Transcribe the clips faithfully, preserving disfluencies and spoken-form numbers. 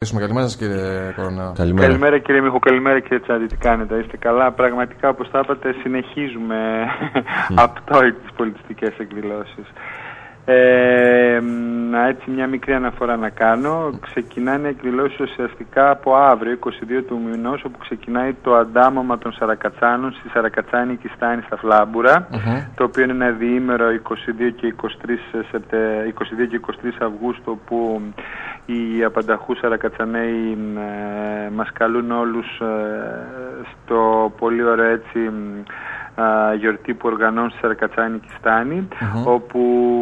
Καλημέρα σας, κύριε Κορονάου. Καλημέρα. Καλημέρα κύριε Μίχο, καλημέρα κύριε Τσάντη, τι κάνετε, είστε καλά? Πραγματικά, όπως τα είπατε, συνεχίζουμε mm. απτόι τις πολιτιστικές εκδηλώσεις. Ε, έτσι μια μικρή αναφορά να κάνω. Ξεκινάνε οι εκδηλώσεις ουσιαστικά από αύριο, είκοσι δύο του μηνός, όπου ξεκινάει το αντάμωμα των Σαρακατσάνων στη Σαρακατσάνικη Στάνη στα Φλάμπουρα, mm-hmm. το οποίο είναι ένα διήμερο είκοσι δύο και είκοσι τρεις Αυγούστου, όπου οι απανταχούς Σαρακατσαναίοι ε, μας καλούν όλους ε, στο πολύ ωραίο έτσι Uh, γιορτή που οργανώνουν στη Σαρακατσάνικη Στάνη, mm-hmm. όπου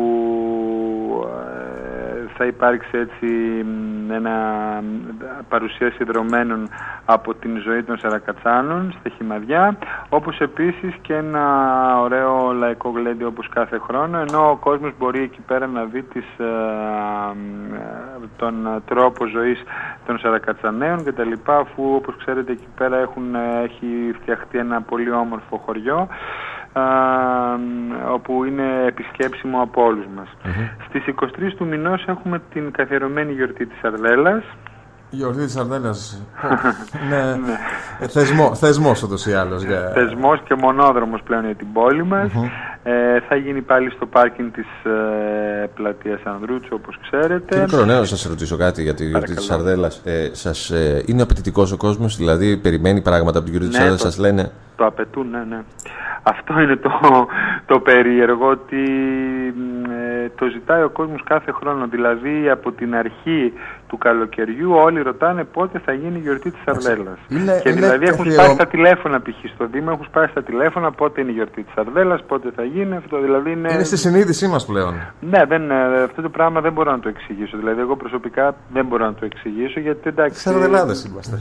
uh, θα υπάρξει έτσι ένα παρουσίαση δρομένων από την ζωή των Σαρακατσάνων στα Χυμαδιά, όπως επίσης και ένα ωραίο λαϊκό γλέντι όπως κάθε χρόνο, ενώ ο κόσμος μπορεί εκεί πέρα να δει τις, uh, τον τρόπο ζωής των Σαρακατσαναίων και τα λοιπά, αφού όπως ξέρετε εκεί πέρα έχουν, έχει φτιαχτεί ένα πολύ όμορφο χωριό, Α, όπου είναι επισκέψιμο από όλους μας. Mm-hmm. Στις είκοσι τρεις του μηνός έχουμε την καθιερωμένη γιορτή της Σαρδέλας. Η γιορτή της Σαρδέλας είναι θεσμό, θεσμός ούτως ή άλλως. Θεσμός και μονόδρομος πλέον για την πόλη μας. Mm-hmm. ε, θα γίνει πάλι στο πάρκινγκ της ε, πλατείας Ανδρούτσου, όπως ξέρετε. Κύριε Κορονάου, να σας ρωτήσω κάτι για τη γιορτή της Σαρδέλας. Ε, σας, ε, είναι απαιτητικός ο κόσμος, δηλαδή περιμένει πράγματα από την γιορτή της ναι, Σαρδέλας, το, σας λένε? Το απαιτούν, ναι, ναι. Αυτό είναι το, το περίεργο, ότι ε, το ζητάει ο κόσμος κάθε χρόνο. Δηλαδή από την αρχή του καλοκαιριού όλοι ρωτάνε πότε θα γίνει η γιορτή της Σαρδέλας. Είναι, και είναι δηλαδή έχουν σπάσει ο... τα τηλέφωνα π.χ. στο Δήμο, έχουν σπάσει τα τηλέφωνα πότε είναι η γιορτή της Σαρδέλας, πότε θα γίνει αυτό. Δηλαδή είναι... είναι στη συνείδησή μας πλέον. Ναι, δεν, αυτό το πράγμα δεν μπορώ να το εξηγήσω. Δηλαδή εγώ προσωπικά δεν μπορώ να το εξηγήσω, γιατί εντάξει... Σαρδελάδες είμαστε.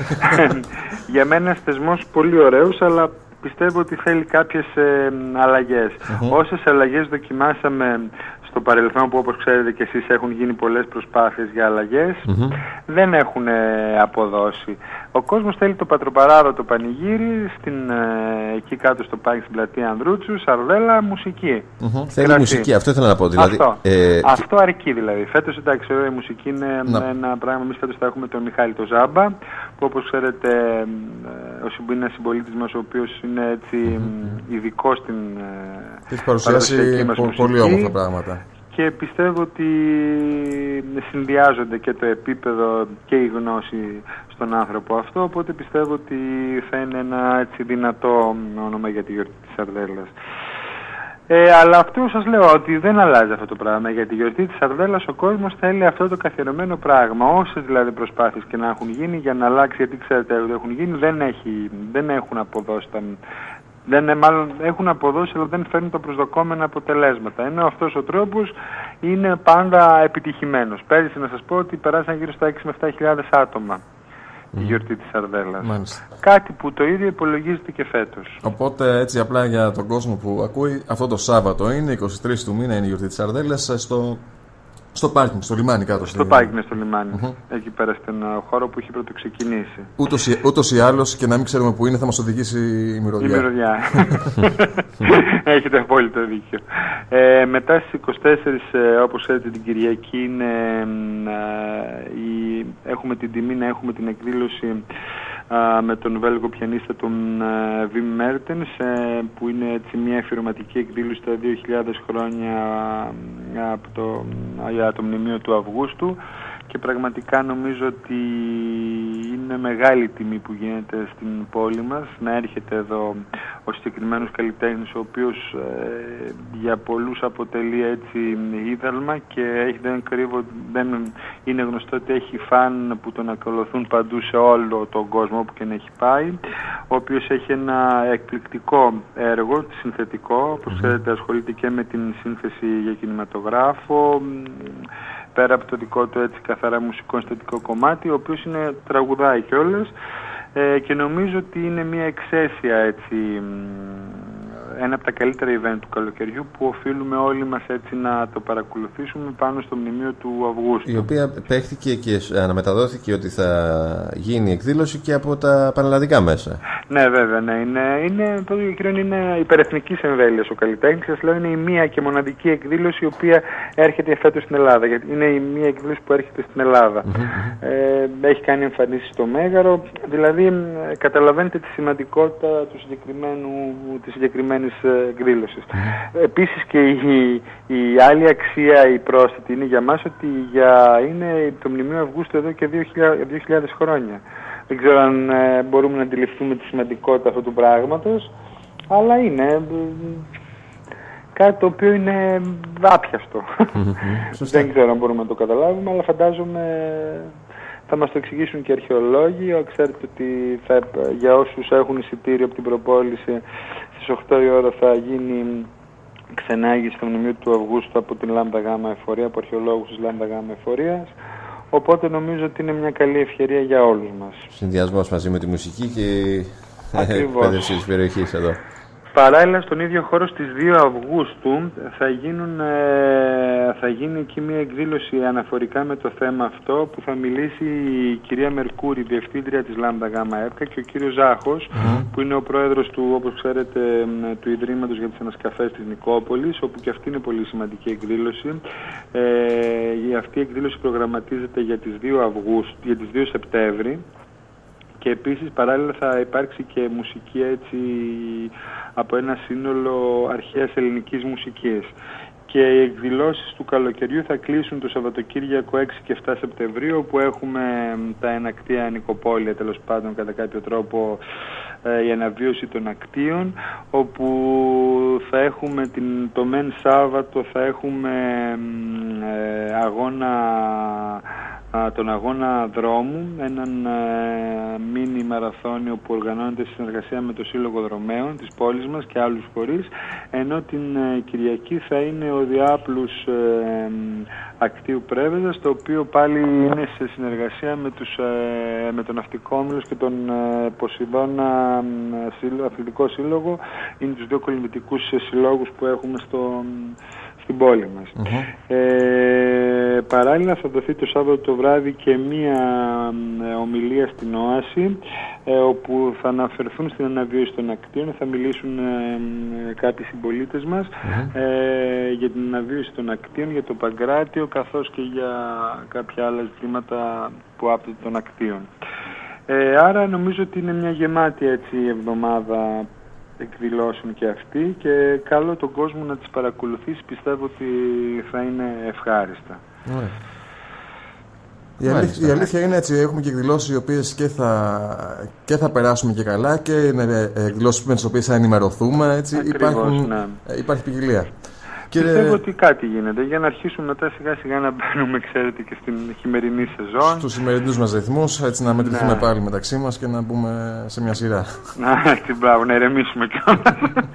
Για μένα ένας θεσμός πολύ ωραίος, αλλά πιστεύω ότι θέλει κάποιες ε, αλλαγές. Uh-huh. Όσες αλλαγές δοκιμάσαμε στο παρελθόν, που όπως ξέρετε και εσείς έχουν γίνει πολλές προσπάθειες για αλλαγές, uh-huh. δεν έχουν ε, αποδώσει. Ο κόσμος θέλει το πατροπαράδοτο πανηγύρι, στην, ε, εκεί κάτω στο πάρκινγκ στην πλατεία Ανδρούτσου, Σαρδέλα, μουσική. Uh-huh. Θέλει μουσική, αυτό ήθελα να πω. Δηλαδή, αυτό. Ε... αυτό αρκεί δηλαδή. Φέτος, εντάξει, η μουσική είναι no. ένα πράγμα. Εμείς φέτος θα έχουμε τον Μιχάλη το Ζάμπα, που όπως ξέρετε ε, είναι ένας συμπολίτης μας, ο οποίος είναι έτσι mm-hmm. ειδικός στην Έχει παρουσιάσει πο- πολύ όμορφα πράγματα. Και πιστεύω ότι συνδυάζονται και το επίπεδο και η γνώση στον άνθρωπο αυτό, οπότε πιστεύω ότι θα είναι ένα έτσι δυνατό όνομα για τη γιορτή της Σαρδέλας. Ε, αλλά αυτό σας λέω ότι δεν αλλάζει αυτό το πράγμα. Για τη γιορτή της Σαρδέλας ο κόσμος θέλει αυτό το καθιερωμένο πράγμα. Όσες δηλαδή προσπάθειες και να έχουν γίνει για να αλλάξει, γιατί ξέρετε ότι έχουν γίνει, δεν, έχει, δεν έχουν αποδώσει τα... Δεν, μάλλον έχουν αποδώσει, αλλά δεν φέρνουν τα προσδοκόμενα αποτελέσματα. Ενώ αυτός ο τρόπος είναι πάντα επιτυχημένος. Πέρυσι να σας πω ότι περάσαν γύρω στα έξι με επτά χιλιάδες άτομα mm. η γιορτή της Σαρδέλας. Μάλιστα. Κάτι που το ίδιο υπολογίζεται και φέτος. Οπότε έτσι απλά για τον κόσμο που ακούει, αυτό το Σάββατο είναι, είκοσι τρεις του μήνα είναι η γιορτή της Σαρδέλας στο... Στο πάρκινγκ, στο λιμάνι κάτω. Στο πάρκινγκ, στο λιμάνι. Mm-hmm. Εκεί πέρα στον χώρο που έχει πρωτοξεκινήσει. Ούτως ή, ούτως ή άλλως, και να μην ξέρουμε που είναι, θα μας οδηγήσει η μυρωδιά. Η μυρωδιά. Έχετε απόλυτο δίκιο. Ε, μετά στις είκοσι τέσσερις, ε, όπως ξέρετε, την Κυριακή είναι, ε, η, έχουμε την τιμή να έχουμε την εκδήλωση με τον Βέλγο πιανίστα τον Βιμ Μέρτενς, που είναι έτσι μια αφιερωματική εκδήλωση στα δύο χιλιάδες χρόνια από το, για το μνημείο του Αυγούστου, και πραγματικά νομίζω ότι είναι μεγάλη τιμή που γίνεται στην πόλη μας να έρχεται εδώ ο συγκεκριμένος καλλιτέχνης, ο οποίος ε, για πολλούς αποτελεί έτσι είδαλμα, και έχει, δεν κρύβω, δεν είναι γνωστό ότι έχει φαν που τον ακολουθούν παντού σε όλο τον κόσμο όπου και να έχει πάει, ο οποίος έχει ένα εκπληκτικό έργο, συνθετικό, όπως ξέρετε ασχολείται και με την σύνθεση για κινηματογράφο, πέρα από το δικό του έτσι καθαρά μουσικό συνθετικό κομμάτι, ο οποίος είναι τραγουδάει κιόλας, ε, και νομίζω ότι είναι μια εξαίσια έτσι, ένα από τα καλύτερα event του καλοκαιριού που οφείλουμε όλοι μας έτσι να το παρακολουθήσουμε πάνω στο μνημείο του Αυγούστου. Η οποία παίχτηκε και αναμεταδόθηκε ότι θα γίνει εκδήλωση και από τα πανελλαδικά μέσα. Ναι, βέβαια, ναι. Είναι, είναι, το κύριο είναι υπερεθνικής εμβέλειας ο καλλιτέχνης. Σας λέω, είναι η μία και μοναδική εκδήλωση η οποία έρχεται φέτος στην Ελλάδα. Γιατί είναι η μία εκδήλωση που έρχεται στην Ελλάδα. Mm-hmm. Ε, έχει κάνει εμφανίσεις στο Μέγαρο. Δηλαδή ε, καταλαβαίνετε τη σημαντικότητα του συγκεκριμένου, της συγκεκριμένης εκδήλωσης. Mm. Επίσης και η, η άλλη αξία, η πρόσθετη, είναι για μας ότι για, είναι το Μνημείο Αυγούστου εδώ και δύο χιλιάδες χρόνια. Δεν ξέρω αν ε, μπορούμε να αντιληφθούμε τη σημαντικότητα αυτού του πράγματος, αλλά είναι ε, κάτι το οποίο είναι άπιαστο. Mm-hmm. Δεν ξέρω αν μπορούμε να το καταλάβουμε, αλλά φαντάζομαι θα μας το εξηγήσουν και αρχαιολόγοι. Ξέρετε ότι θα, για όσους έχουν εισιτήριο από την προπόληση, στις οκτώ η ώρα θα γίνει ξενάγηση στο Μνημείο του Αυγούστου από την Λάμδα Γάμα Εφορία, από αρχαιολόγους της Λάμδα Γάμα Εφορίας. Οπότε νομίζω ότι είναι μια καλή ευκαιρία για όλους μας. Συνδυασμός μαζί με τη μουσική και η εκπαίδευση της περιοχής εδώ. Παράλληλα, στον ίδιο χώρο στις δύο Αυγούστου θα, γίνουν, ε, θα γίνει εκεί μια εκδήλωση αναφορικά με το θέμα αυτό, που θα μιλήσει η κυρία Μερκούρη, διευθύντρια της Λάμδα Γάμα ΕΠΚΑ, και ο κύριος Ζάχος, mm. που είναι ο πρόεδρος του, όπως ξέρετε, του Ιδρύματος για τις Ανασκαφές της Νικόπολης, όπου και αυτή είναι πολύ σημαντική εκδήλωση. Ε, αυτή η εκδήλωση προγραμματίζεται για τις δύο Αυγούστου, για τις δύο Σεπτέμβρη. Και επίσης παράλληλα θα υπάρξει και μουσική έτσι από ένα σύνολο αρχαίας ελληνικής μουσικής. Και οι εκδηλώσεις του καλοκαιριού θα κλείσουν το Σαββατοκύριακο έξι και επτά Σεπτεμβρίου, όπου έχουμε τα ενακτία νοικοπόλια, τέλος πάντων κατά κάποιο τρόπο ε, η αναβίωση των ακτίων, όπου θα έχουμε την, το μεν Σάββατο θα έχουμε ε, αγώνα τον αγώνα δρόμου, έναν ε, μίνι μαραθώνιο που οργανώνεται σε συνεργασία με το Σύλλογο Δρομέων της πόλης μας και άλλους φορείς, ενώ την ε, Κυριακή θα είναι ο διάπλους ε, ακτίου Πρέβεζας, το οποίο πάλι είναι σε συνεργασία με, τους, ε, με τον Ναυτικό Όμιλο και τον ε, Ποσειδώνα ε, Αθλητικό Σύλλογο. Είναι τους δύο κολυμβητικούς συλλόγους που έχουμε στο στην πόλη μας. Mm-hmm. Ε, παράλληλα θα δοθεί το Σάββατο το βράδυ και μία ε, ομιλία στην Όαση, ε, όπου θα αναφερθούν στην αναβίωση των ακτίων, θα μιλήσουν ε, ε, κάποιοι συμπολίτες μας mm-hmm. ε, για την αναβίωση των ακτίων, για το Παγκράτιο, καθώς και για κάποια άλλα ζητήματα που άπτονται των ακτίων. Ε, άρα νομίζω ότι είναι μια γεμάτη έτσι εβδομάδα εκδηλώσεων και αυτή, και καλό τον κόσμο να τις παρακολουθήσει. Πιστεύω ότι θα είναι ευχάριστα. Ωραία. Η, αλήθεια, η αλήθεια είναι έτσι, έχουμε και εκδηλώσεις οι οποίες και θα, και θα περάσουμε και καλά, και είναι εκδηλώσεις με τις οποίες θα ενημερωθούμε. Έτσι. Ακριβώς, υπάρχουν, ναι. Υπάρχει ποικιλία. Πιστεύω Κύριε... ότι κάτι γίνεται για να αρχίσουμε μετά σιγά σιγά να μπαίνουμε, ξέρετε, και στην χειμερινή σεζόν. Στους σημερινούς μας ρυθμούς, έτσι να μετρηθούμε ναι. πάλι μεταξύ μας και να μπούμε σε μια σειρά. Να, έτσι, μπράβο, να ηρεμήσουμε κιόλας.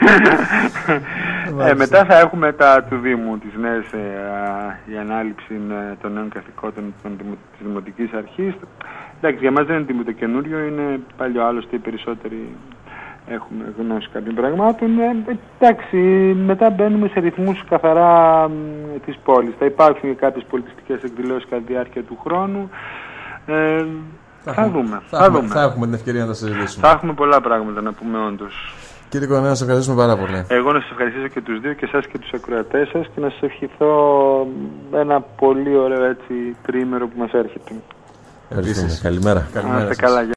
ε, μετά θα έχουμε τα του Δήμου, τις νέες, ε, η ανάληψη ε, των νέων καθηκόντων της Δημοτικής Αρχής. Εντάξει, για μας δεν είναι τίποτα καινούριο, είναι παλιό, άλλωστε οι περισσότεροι έχουμε γνώση κάποιων πραγμάτων. Ε, εντάξει, μετά μπαίνουμε σε ρυθμούς καθαρά ε, της πόλης. Θα υπάρχουν και κάποιες πολιτιστικές εκδηλώσεις κατά τη διάρκεια του χρόνου. Ε, θα, θα, δούμε, θα, θα, έχουμε, δούμε. θα έχουμε την ευκαιρία να τα συζητήσουμε. Θα έχουμε πολλά πράγματα να πούμε όντως. Κύριε Κορνέα, σας ευχαριστούμε πάρα πολύ. Εγώ να σας ευχαριστήσω και τους δύο, και εσάς και τους ακροατές σας, και να σας ευχηθώ ένα πολύ ωραίο έτσι, τρίμερο που μας έρχεται. Επίσης, καλημέρα. Καλημέρα. Να είστε καλά.